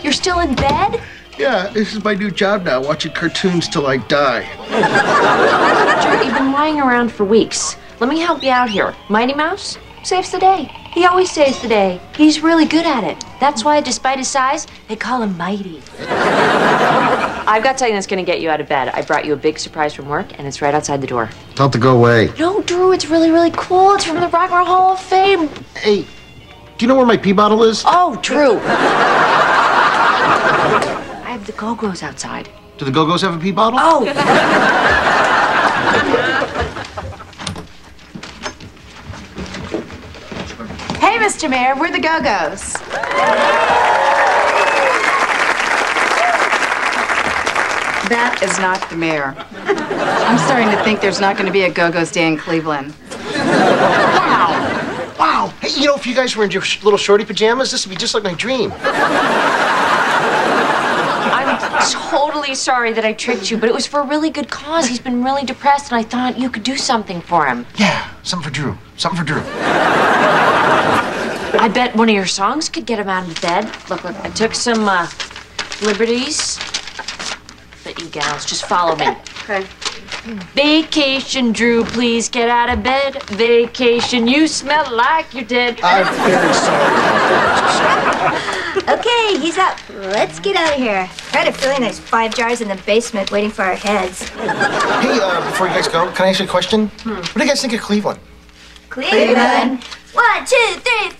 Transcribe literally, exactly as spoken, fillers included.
You're still in bed? Yeah, this is my new job now, watching cartoons till I die. Drew, you've been lying around for weeks. Let me help you out here. Mighty Mouse saves the day. He always saves the day. He's really good at it. That's why, despite his size, they call him Mighty. I've got something that's going to get you out of bed. I brought you a big surprise from work, and it's right outside the door. Tell it to go away. No, Drew, it's really, really cool. It's from the Rock and Roll Hall of Fame. Hey, do you know where my pee bottle is? Oh, Drew. I have the Go-Go's outside. Do the Go-Go's have a pee bottle? Oh. Hey, Mister Mayor, we're the Go-Go's. That is not the mayor. I'm starting to think there's not going to be a Go-Go's Day in Cleveland. Wow! Wow! Hey, you know, if you guys were in your sh little shorty pajamas, this would be just like my dream. I'm totally sorry that I tricked you, but it was for a really good cause. He's been really depressed, and I thought you could do something for him. Yeah, something for Drew. Something for Drew. I bet one of your songs could get him out of bed. Look, look, I took some uh, liberties. But you gals, just follow me. Okay. Vacation, Drew, please get out of bed. Vacation, you smell like you're dead. I'm very sorry about that. Okay, he's up. Let's get out of here. I had a feeling there's five jars in the basement waiting for our heads. Hey, uh, before you guys go, can I ask you a question? Hmm. What do you guys think of Cleveland? Cleveland. One, two, three, four.